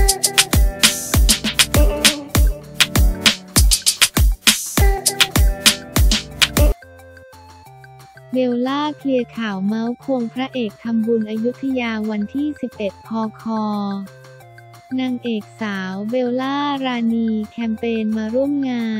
เบลล่าเคลียร์ข่าวเมาส์ควงพระเอกทำบุญอยุธยาวันที่ 11 พค.นางเอกสาวเบลล่ารานีแคมเปญมาร่วมงาน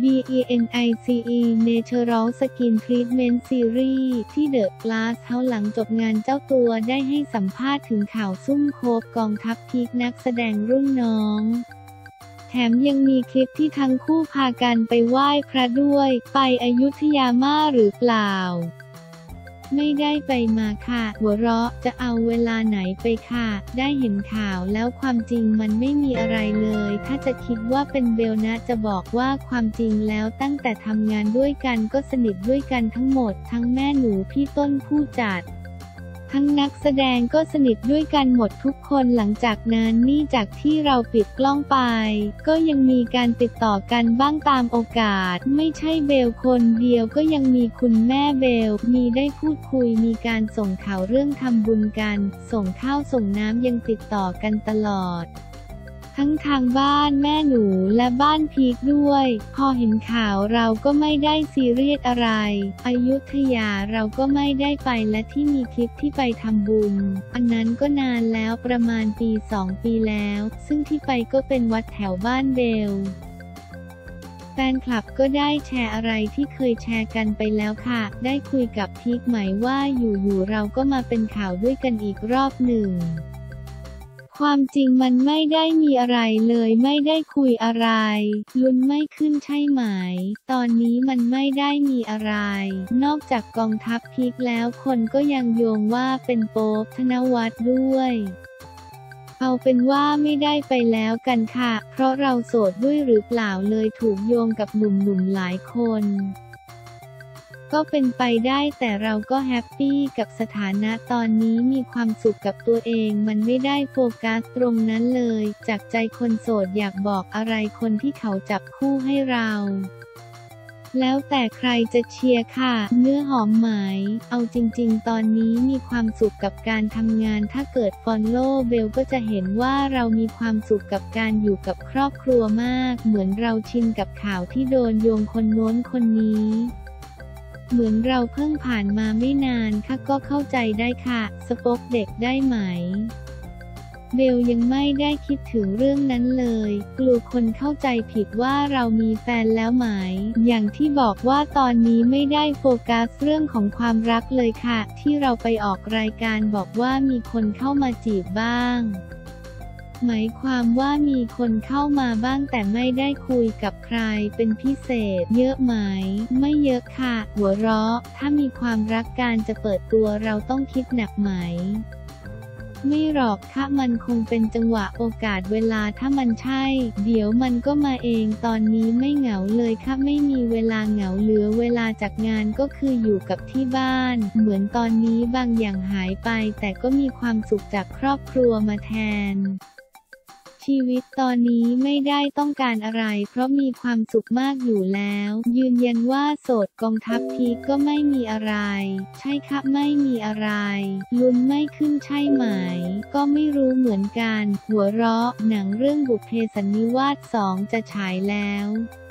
BENICE Natural Skin Treatment Series ที่เดอะกลาสเฮาส์หลังจบงานเจ้าตัวได้ให้สัมภาษณ์ถึงข่าวซุ่มคบกองทัพพีคนักแสดงรุ่นน้องแถมยังมีคลิปที่ทั้งคู่พากันไปไหว้พระด้วยไปอยุธยามาหรือเปล่าไม่ได้ไปมาค่ะหัวเราะจะเอาเวลาไหนไปค่ะได้เห็นข่าวแล้วความจริงมันไม่มีอะไรเลยถ้าจะคิดว่าเป็นเบลนะจะบอกว่าความจริงแล้วตั้งแต่ทำงานด้วยกันก็สนิทด้วยกันทั้งหมดทั้งแม่หนูพี่ต้นผู้จัดทั้งนักแสดงก็สนิทด้วยกันหมดทุกคนหลังจากนั้นนี่จากที่เราปิดกล้องไปก็ยังมีการติดต่อกันบ้างตามโอกาสไม่ใช่เบลคนเดียวก็ยังมีคุณแม่เบลมีได้พูดคุยมีการส่งข่าวเรื่องทำบุญกันส่งข้าวส่งน้ำยังติดต่อกันตลอดทั้งทางบ้านแม่หนูและบ้านพีคด้วยพอเห็นข่าวเราก็ไม่ได้ซีเรียสอะไรอยุธยาเราก็ไม่ได้ไปและที่มีคลิปที่ไปทำบุญอันนั้นก็นานแล้วประมาณปี2 ปีแล้วซึ่งที่ไปก็เป็นวัดแถวบ้านเบลแฟนคลับก็ได้แชร์อะไรที่เคยแชร์กันไปแล้วค่ะได้คุยกับพีคไหมว่าอยู่ๆเราก็มาเป็นข่าวด้วยกันอีกรอบหนึ่งความจริงมันไม่ได้มีอะไรเลยไม่ได้คุยอะไรลุ้นไม่ขึ้นใช่ไหมตอนนี้มันไม่ได้มีอะไรนอกจากกองทัพพีคแล้วคนก็ยังโยงว่าเป็นโป๊ปธนวัฒน์ด้วยเอาเป็นว่าไม่ได้ไปแล้วกันค่ะเพราะเราโสดด้วยหรือเปล่าเลยถูกโยงกับหนุ่มๆหลายคนก็เป็นไปได้แต่เราก็แฮปปี้กับสถานะตอนนี้มีความสุขกับตัวเองมันไม่ได้โฟกัสตรงนั้นเลยจากใจคนโสดอยากบอกอะไรคนที่เขาจับคู่ให้เราแล้วแต่ใครจะเชียร์ค่ะเนื้อหอมไหมเอาจริงๆตอนนี้มีความสุขกับการทำงานถ้าเกิดฟอลโล่เบลก็จะเห็นว่าเรามีความสุขกับการอยู่กับครอบครัวมากเหมือนเราชินกับข่าวที่โดนโยงคนโน้นคนนี้เหมือนเราเพิ่งผ่านมาไม่นานค่ะก็เข้าใจได้ค่ะสปอกเด็กได้ไหมเบลยังไม่ได้คิดถึงเรื่องนั้นเลยกลัวคนเข้าใจผิดว่าเรามีแฟนแล้วไหมอย่างที่บอกว่าตอนนี้ไม่ได้โฟกัสเรื่องของความรักเลยค่ะที่เราไปออกรายการบอกว่ามีคนเข้ามาจีบบ้างหมายความว่ามีคนเข้ามาบ้างแต่ไม่ได้คุยกับใครเป็นพิเศษเยอะไหมไม่เยอะค่ะหัวเราะถ้ามีความรักการจะเปิดตัวเราต้องคิดหนักไหมไม่หรอกค่ะมันคงเป็นจังหวะโอกาสเวลาถ้ามันใช่เดี๋ยวมันก็มาเองตอนนี้ไม่เหงาเลยค่ะไม่มีเวลาเหงาเหลือเวลาจากงานก็คืออยู่กับที่บ้านเหมือนตอนนี้บางอย่างหายไปแต่ก็มีความสุขจากครอบครัวมาแทนชีวิตตอนนี้ไม่ได้ต้องการอะไรเพราะมีความสุขมากอยู่แล้วยืนยันว่าโสดกองทัพพีคก็ไม่มีอะไรใช่ค่ะไม่มีอะไรลุ้นไม่ขึ้นใช่ไหมก็ไม่รู้เหมือนกันหัวเราะหนังเรื่องบุพเพสันนิวาส2จะฉายแล้ว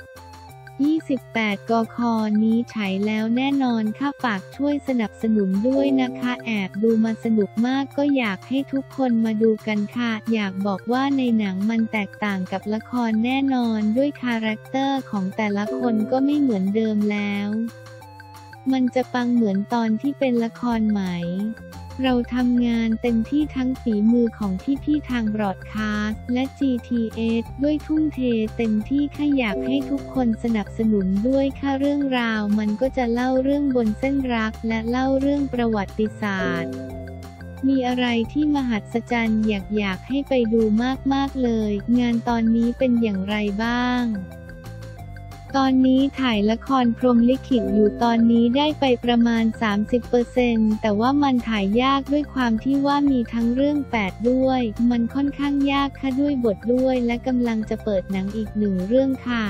28 กค.นี้ฉายแล้วแน่นอนค่ะฝากช่วยสนับสนุนด้วยนะคะแอบดูมาสนุกมากก็อยากให้ทุกคนมาดูกันค่ะอยากบอกว่าในหนังมันแตกต่างกับละครแน่นอนด้วยคาแรคเตอร์ของแต่ละคนก็ไม่เหมือนเดิมแล้วมันจะปังเหมือนตอนที่เป็นละครไหมเราทำงานเต็มที่ทั้งฝีมือของพี่ๆทางบรอดคาสต์และ GTS ด้วยทุ่มเทเต็มที่ค่ะอยากให้ทุกคนสนับสนุนด้วยค่ะเรื่องราวมันก็จะเล่าเรื่องบนเส้นรักและเล่าเรื่องประวัติศาสตร์มีอะไรที่มหัศจรรย์อยากให้ไปดูมากๆเลยงานตอนนี้เป็นอย่างไรบ้างตอนนี้ถ่ายละครพรหมลิขิตอยู่ตอนนี้ได้ไปประมาณ 30% แต่ว่ามันถ่ายยากด้วยความที่ว่ามีทั้งเรื่อง8ด้วยมันค่อนข้างยากค่ะด้วยบทด้วยและกำลังจะเปิดหนังอีก1เรื่องค่ะ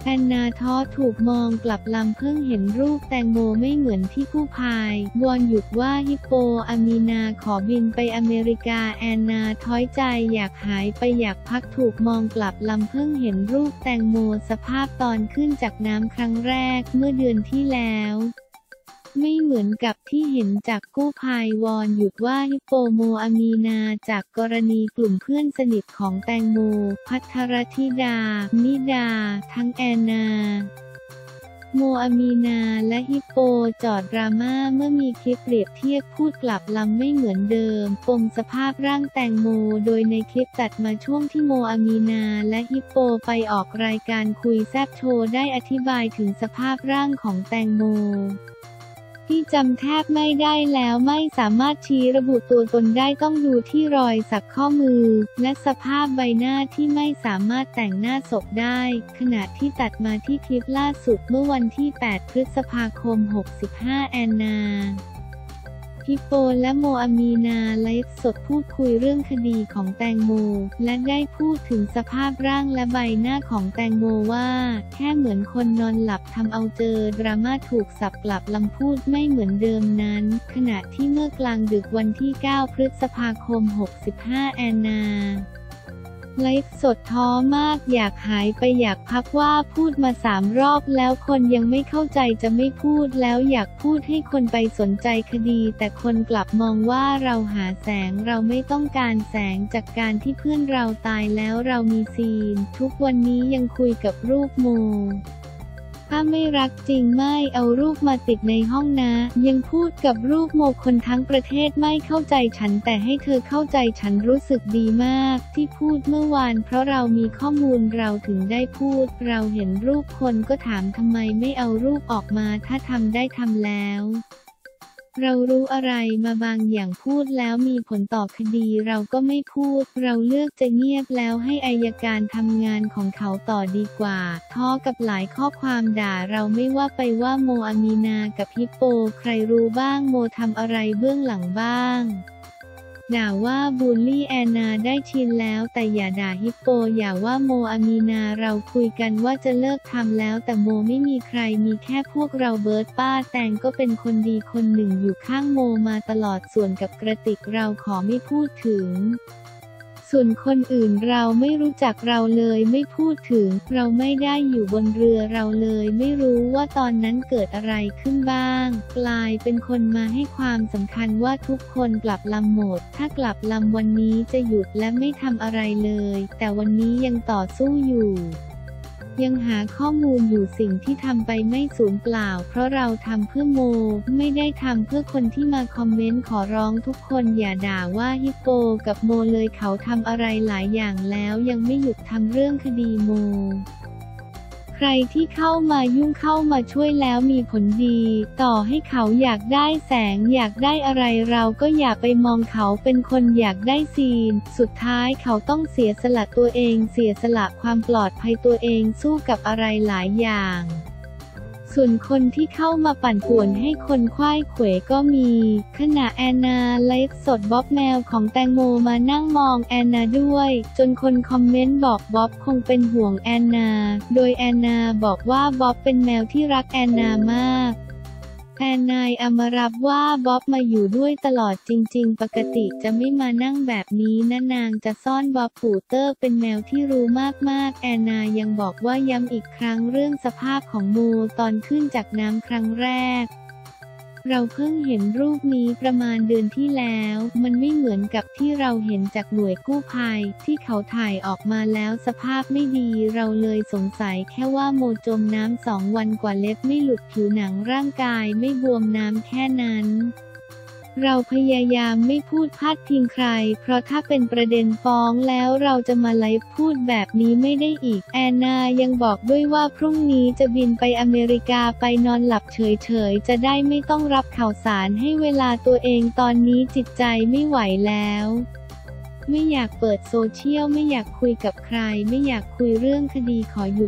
แอนนาท้อถูกมองกลับลำเพิ่งเห็นรูปแตงโมไม่เหมือนที่กู้ภัยวอนหยุดว่าฮิปโปอามีนาขอบินไปอเมริกาแอนนาท้อยใจอยากหายไปอยากพักถูกมองกลับลำเพิ่งเห็นรูปแตงโมสภาพตอนขึ้นจากน้ำครั้งแรกเมื่อเดือนที่แล้วไม่เหมือนกับที่เห็นจากกู้ภัยวอนหยุดว่าฮิปโปโมอามีนาจากกรณีกลุ่มเพื่อนสนิทของแตงโมภัทรธิดานิดาทั้งแอนนาโมอามีนาและฮิปโปจอดดราม่าเมื่อมีคลิปเปรียบเทียบพูดกลับลำไม่เหมือนเดิมปมสภาพร่างแตงโมโดยในคลิปตัดมาช่วงที่โมอามีนาและฮิปโปไปออกรายการคุยแซ่บโชว์ได้อธิบายถึงสภาพร่างของแตงโมที่จำแทบไม่ได้แล้วไม่สามารถชี้ระบุตัวตนได้ต้องดูที่รอยสักข้อมือและสภาพใบหน้าที่ไม่สามารถแต่งหน้าศพได้ขณะที่ตัดมาที่คลิปล่าสุดเมื่อวันที่ 8 พฤษภาคม 65 แอนนาฮิปโปและโมอามีนาไลฟ์สดพูดคุยเรื่องคดีของแตงโมและได้พูดถึงสภาพร่างและใบหน้าของแตงโมว่าแค่เหมือนคนนอนหลับทำเอาเจอดราม่าถูกสับกลับลำพูดไม่เหมือนเดิมนั้นขณะที่เมื่อกลางดึกวันที่ 9 พฤษภาคม 65 แอนนาไลฟ์สดท้อมากอยากหายไปอยากพักว่าพูดมา3 รอบแล้วคนยังไม่เข้าใจจะไม่พูดแล้วอยากพูดให้คนไปสนใจคดีแต่คนกลับมองว่าเราหาแสงเราไม่ต้องการแสงจากการที่เพื่อนเราตายแล้วเรามีซีนทุกวันนี้ยังคุยกับรูปโมถ้าไม่รักจริงไม่เอารูปมาติดในห้องนะยังพูดกับรูปโมคนทั้งประเทศไม่เข้าใจฉันแต่ให้เธอเข้าใจฉันรู้สึกดีมากที่พูดเมื่อวานเพราะเรามีข้อมูลเราถึงได้พูดเราเห็นรูปคนก็ถามทำไมไม่เอารูปออกมาถ้าทำได้ทำแล้วเรารู้อะไรมาบางอย่างพูดแล้วมีผลต่อคดีเราก็ไม่พูดเราเลือกจะเงียบแล้วให้อัยการทำงานของเขาต่อดีกว่าท้อกับหลายข้อความด่าเราไม่ว่าไปว่าโมอามีนากับฮิปโปใครรู้บ้างโมทำอะไรเบื้องหลังบ้างด่าว่าบูลลี่แอนนาได้ชินแล้วแต่อย่าด่าฮิปโปอย่าว่าโมอามีนาเราคุยกันว่าจะเลิกทำแล้วแต่โมไม่มีใครมีแค่พวกเราเบิร์ตป้าแตงก็เป็นคนดีคนหนึ่งอยู่ข้างโมมาตลอดส่วนกับกระติกเราขอไม่พูดถึงส่วนคนอื่นเราไม่รู้จักเราเลยไม่พูดถึงเราไม่ได้อยู่บนเรือเราเลยไม่รู้ว่าตอนนั้นเกิดอะไรขึ้นบ้างกลายเป็นคนมาให้ความสำคัญว่าทุกคนกลับลำหมดถ้ากลับลำวันนี้จะหยุดและไม่ทำอะไรเลยแต่วันนี้ยังต่อสู้อยู่ยังหาข้อมูลอยู่สิ่งที่ทำไปไม่สูญเปล่าเพราะเราทำเพื่อโมไม่ได้ทำเพื่อคนที่มาคอมเมนต์ขอร้องทุกคนอย่าด่าว่าฮิปโปกับโมเลยเขาทำอะไรหลายอย่างแล้วยังไม่หยุดทำเรื่องคดีโมใครที่เข้ามายุ่งเข้ามาช่วยแล้วมีผลดีต่อให้เขาอยากได้แสงอยากได้อะไรเราก็อย่าไปมองเขาเป็นคนอยากได้ซีนสุดท้ายเขาต้องเสียสละตัวเองเสียสละความปลอดภัยตัวเองสู้กับอะไรหลายอย่างส่วนคนที่เข้ามาปั่นป่วนให้คนคว้ายเขวก็มีขณะแอนนาไลฟ์สดบ๊อบแมวของแตงโมมานั่งมองแอนนาด้วยจนคนคอมเมนต์บอกบ๊อบคงเป็นห่วงแอนนาโดยแอนนาบอกว่าบ๊อบเป็นแมวที่รักแอนนามากแอนนายอมรับว่าบ๊อบมาอยู่ด้วยตลอดจริงๆปกติจะไม่มานั่งแบบนี้นะนางจะซ่อนบ๊อบปูเตอร์เป็นแมวที่รู้มากๆแอนนายังบอกว่าย้ำอีกครั้งเรื่องสภาพของโมตอนขึ้นจากน้ำครั้งแรกเราเพิ่งเห็นรูปนี้ประมาณเดือนที่แล้วมันไม่เหมือนกับที่เราเห็นจากหน่วยกู้ภัยที่เขาถ่ายออกมาแล้วสภาพไม่ดีเราเลยสงสัยแค่ว่าโมจมน้ำ2 วันกว่าเล็บไม่หลุดผิวหนังร่างกายไม่บวมน้ำแค่นั้นเราพยายามไม่พูดพาดพิงใครเพราะถ้าเป็นประเด็นฟ้องแล้วเราจะมาไลฟ์พูดแบบนี้ไม่ได้อีกแอนนายังบอกด้วยว่าพรุ่งนี้จะบินไปอเมริกาไปนอนหลับเฉยๆจะได้ไม่ต้องรับข่าวสารให้เวลาตัวเองตอนนี้จิตใจไม่ไหวแล้วไม่อยากเปิดโซเชียลไม่อยากคุยกับใครไม่อยากคุยเรื่องคดีขอหยุด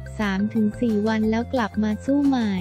3-4 วันแล้วกลับมาสู้ใหม่